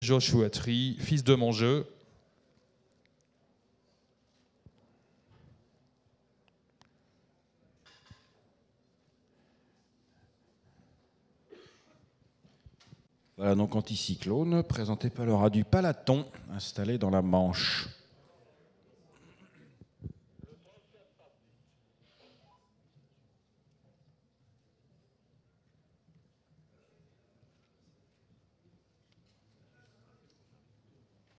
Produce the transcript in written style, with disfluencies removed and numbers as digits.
Joshua Tree, fils de mon jeu. Voilà donc Anticyclone, présenté par le rat du Palaton, installé dans la Manche.